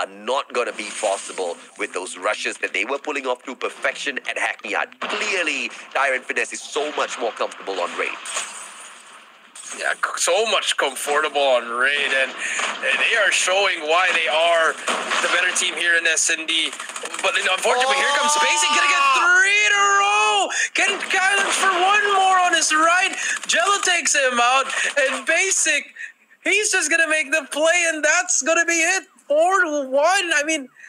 are not going to be possible with those rushes that they were pulling off to perfection at Hackney Yard. Clearly, Tyrant Finesse is so much more comfortable on raid. Yeah, so much comfortable on raid, and they are showing why they are the better team here in S&D. But unfortunately, here comes Basic, gonna get 3 in a row. Getting challenged for one more on his right. Jello takes him out, and Basic, he's just gonna make the play, and that's gonna be it. 4-1. I mean,